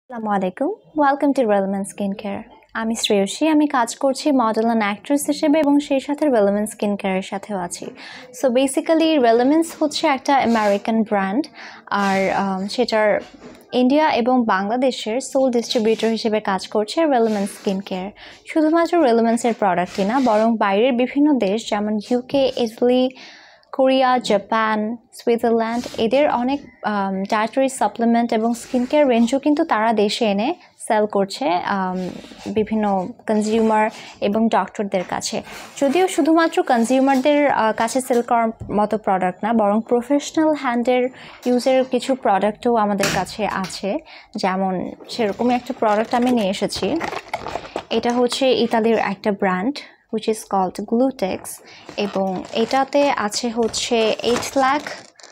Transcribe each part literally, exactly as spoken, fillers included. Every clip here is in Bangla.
আসসালামু আলাইকুম welcome to Relumin skin care আমি শ্রেয়সী আমি কাজ করছি মডেল অ্যান্ড অ্যাক্ট্রেস হিসেবে এবং সেই সাথে রেলুমিন স্কিন কেয়ারের সাথেও আছি সো বেসিক্যালি রেলুমিন্স হচ্ছে একটা আমেরিকান ব্র্যান্ড আর সেটার ইন্ডিয়া এবং বাংলাদেশের সোল ডিস্ট্রিবিউটর হিসেবে কাজ করছে রেলুমিন স্কিন কেয়ার শুধুমাত্র রেলুমিন্সের প্রোডাক্টই না বরং বাইরের বিভিন্ন দেশ যেমন UK Italy Korea Japan Switzerland এদের অনেক ডায়েটারি সাপ্লিমেন্ট এবং স্কিন কেয়ার রেঞ্জও কিন্তু তারা দেশে এনে সেল করছে বিভিন্ন কনজিউমার এবং ডক্টরদের কাছে যদিও শুধুমাত্র কনজিউমারদের কাছে সেল করার মতো প্রোডাক্ট না বরং প্রফেশনাল হ্যান্ডের ইউজের কিছু প্রোডাক্টও আমাদের কাছে আছে যেমন সেরকমই একটা প্রোডাক্ট আমি নিয়ে এসেছি এটা হচ্ছে ইতালির একটা brand which is called glutax এবং এটাতে আছে হচ্ছে eight lakh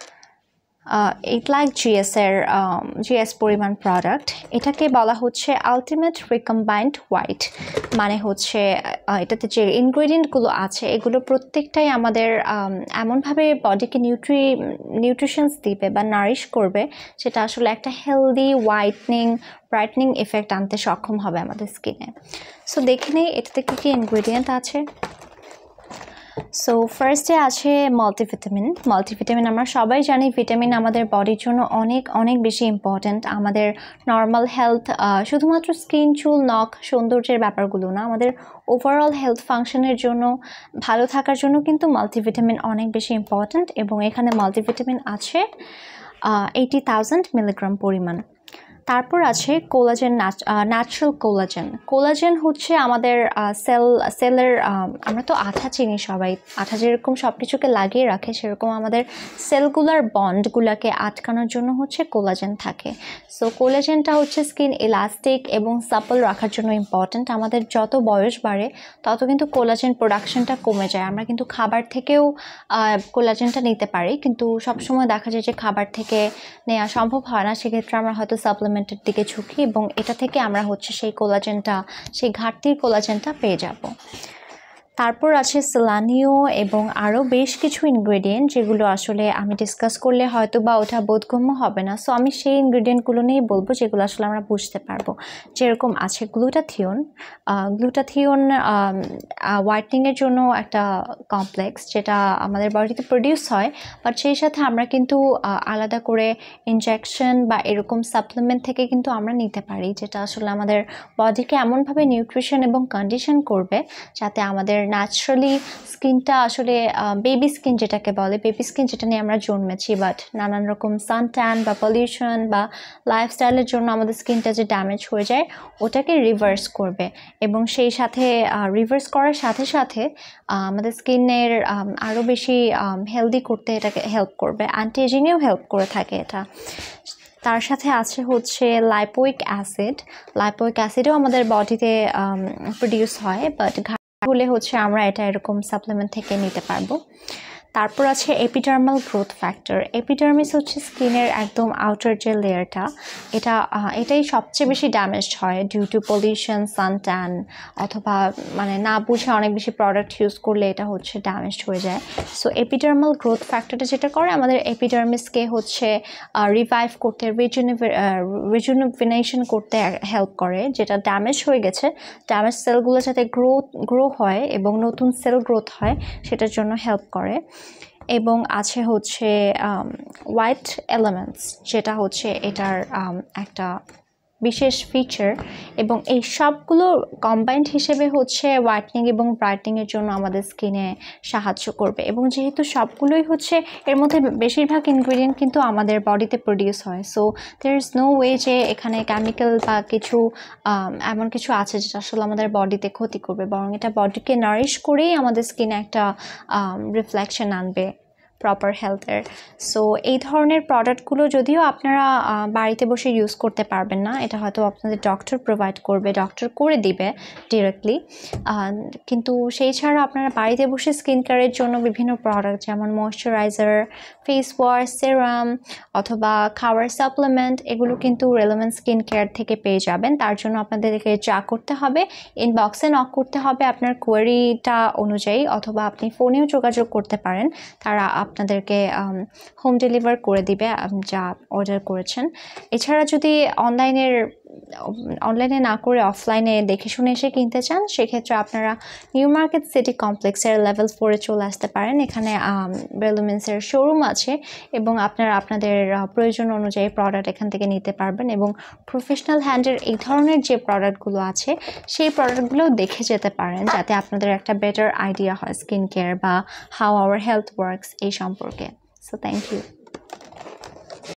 eight lakh GS এর জিএস পরিমাণ প্রোডাক্ট এটাকে বলা হচ্ছে আলটিমেট রিকম্বাইন্ড হোয়াইট মানে হচ্ছে এটাতে যে ইনগ্রেডিয়েন্টগুলো আছে এগুলো প্রত্যেকটাই আমাদের এমনভাবে বডিকে নিউট্রি নিউট্রিশনস দিবে বা নারিশ করবে সেটা আসলে একটা হেলদি হোয়াইটনিং ব্রাইটনিং এফেক্ট আনতে সক্ষম হবে আমাদের স্কিনে সো দেখে নেই এটাতে কী কী ইনগ্রেডিয়েন্ট আছে সো ফার্স্টে আছে মাল্টিভিটামিন মাল্টিভিটামিন আমরা সবাই জানি ভিটামিন আমাদের বডির জন্য অনেক অনেক বেশি ইম্পর্ট্যান্ট আমাদের নর্মাল হেলথ শুধুমাত্র স্কিন চুল নখ সৌন্দর্যের ব্যাপারগুলো না আমাদের ওভারঅল হেলথ ফাংশনের জন্য ভালো থাকার জন্য কিন্তু মাল্টিভিটামিন অনেক বেশি ইম্পর্ট্যান্ট এবং এখানে মাল্টিভিটামিন আছে এইটি থাউজেন্ড মিলিগ্রাম পরিমাণ তারপর আছে কোলাজেন ন্যাচারাল কোলাজেন কোলাজেন হচ্ছে আমাদের সেল সেলের আমরা তো আঠা চিনি সবাই আঠা যেরকম সব কিছুকে লাগিয়ে রাখে সেরকম আমাদের সেলগুলার বন্ডগুলোকে আটকানোর জন্য হচ্ছে কোলাজেন থাকে সো কোলাজেনটা হচ্ছে স্কিন ইলাস্টিক এবং সাপল রাখার জন্য ইম্পর্ট্যান্ট আমাদের যত বয়স বাড়ে তত কিন্তু কোলাজেন প্রোডাকশনটা কমে যায় আমরা কিন্তু খাবার থেকেও কোলাজেনটা নিতে পারি কিন্তু সবসময় দেখা যায় যে খাবার থেকে নেওয়া সম্ভব হয় না সেক্ষেত্রে আমরা হয়তো সাপ্লিমেন্ট দিকে ঝুঁকি এবং এটা থেকে আমরা হচ্ছে সেই কোলাজেনটা সেই ঘাটতির কোলাজেনটা পেয়ে যাব তারপর আছে সেলানিও এবং আরও বেশ কিছু ইনগ্রেডিয়েন্ট যেগুলো আসলে আমি ডিসকাস করলে হয়তো বা ওটা বোধগম্য হবে না সো আমি সেই ইনগ্রেডিয়েন্টগুলো নিয়েই বলবো যেগুলো আসলে আমরা বুঝতে পারবো যেরকম আছে গ্লুটাথিওন গ্লুটাথিওন হোয়াইটনিংয়ের জন্য একটা কমপ্লেক্স যেটা আমাদের বডিতে প্রডিউস হয় বাট সেই সাথে আমরা কিন্তু আলাদা করে ইনজেকশন বা এরকম সাপ্লিমেন্ট থেকে কিন্তু আমরা নিতে পারি যেটা আসলে আমাদের বডিকে এমনভাবে নিউট্রিশন এবং কন্ডিশন করবে যাতে আমাদের ন্যাচারালি স্কিনটা আসলে বেবি স্কিন যেটাকে বলে বেবি স্কিন যেটা নিয়ে আমরা জন্মেছি বাট নানান রকম সান ট্যান বা পলিউশন বা লাইফস্টাইলের জন্য আমাদের স্কিনটা যে ড্যামেজ হয়ে যায় ওটাকে রিভার্স করবে এবং সেই সাথে রিভার্স করার সাথে সাথে আমাদের স্কিনের আরও বেশি হেলদি করতে এটাকে হেল্প করবে অ্যান্টি এজিংয়েও হেল্প করে থাকে এটা তার সাথে আছে হচ্ছে লাইপোইক অ্যাসিড লাইপোইক অ্যাসিডও আমাদের বডিতে প্রডিউস হয় বাট হলে হচ্ছে আমরা এটা এরকম সাপ্লিমেন্ট থেকে নিতে পারবো তারপর আছে এপিডার্মাল গ্রোথ ফ্যাক্টর এপিডার্মিস হচ্ছে স্কিনের একদম আউটার যে লেয়ারটা এটা এটাই সবচেয়ে বেশি ড্যামেজড হয় due to pollution sun tan অথবা মানে না বুঝে অনেক বেশি প্রোডাক্ট ইউজ করলে এটা হচ্ছে ড্যামেজড হয়ে যায় সো এপিডার্মাল গ্রোথ ফ্যাক্টরটা যেটা করে আমাদের এপিডার্মিসকে হচ্ছে রিভাইভ করতে রিজুনেশন করতে হেল্প করে যেটা ড্যামেজ হয়ে গেছে ড্যামেজ সেলগুলো যাতে গ্রো গ্রো হয় এবং নতুন সেল গ্রোথ হয় সেটার জন্য হেল্প করে এবং আছে হচ্ছে হোয়াইট এলিমেন্টস যেটা হচ্ছে এটার একটা বিশেষ ফিচার এবং এই সবগুলো কম্বাইন্ড হিসেবে হচ্ছে হোয়াইটনিং এবং ব্রাইটনিংয়ের জন্য আমাদের স্কিনে সাহায্য করবে এবং যেহেতু সবগুলোই হচ্ছে এর মধ্যে বেশিরভাগ ইনগ্রেডিয়েন্ট কিন্তু আমাদের বডিতে প্রডিউস হয় so there is no way যে এখানে কেমিক্যাল বা কিছু এমন কিছু আছে যেটা আসলে আমাদের বডিতে ক্ষতি করবে বরং এটা বডিকে নারিশ করেই আমাদের স্কিনে একটা রিফ্লেকশন আনবে প্রপার হেলথের সো এই ধরনের প্রোডাক্টগুলো যদিও আপনারা বাড়িতে বসে ইউজ করতে পারবেন না এটা হয়তো আপনাদের ডক্টর প্রোভাইড করবে ডক্টর করে দিবে ডিরেক্টলি কিন্তু সেই ছাড়া আপনারা বাড়িতে বসে স্কিন কেয়ারের জন্য বিভিন্ন প্রোডাক্ট যেমন ময়শ্চারাইজার ফেস ওয়াশ সেরাম অথবা খাওয়ার সাপ্লিমেন্ট এগুলো কিন্তু রেলুমিন স্কিন কেয়ার থেকে পেয়ে যাবেন তার জন্য আপনাদেরকে যা করতে হবে ইনবক্সে নক করতে হবে আপনার কোয়েরিটা অনুযায়ী অথবা আপনি ফোনেও যোগাযোগ করতে পারেন তারা আপনাদেরকে হোম ডেলিভার করে দিবে যা অর্ডার করেছেন এছাড়া যদি অনলাইনের অনলাইনে না করে অফলাইনে দেখে শুনে এসে কিনতে চান, সেক্ষেত্রে আপনারা নিউ মার্কেট সিটি কমপ্লেক্সের লেভেল ফোরে চলে আসতে পারেন। এখানে রেলুমেন্সের শোরুম আছে এবং আপনারা আপনাদের প্রয়োজন অনুযায়ী প্রোডাক্ট এখান থেকে নিতে পারবেন এবং প্রফেশনাল হ্যান্ডের এই ধরনের যে প্রোডাক্টগুলো আছে সেই প্রোডাক্টগুলো দেখে যেতে পারেন, যাতে আপনাদের একটা বেটার আইডিয়া হয় স্কিন কেয়ার বা হাউ আওয়ার হেলথ ওয়ার্কস এই সম্পর্কে। So thank you.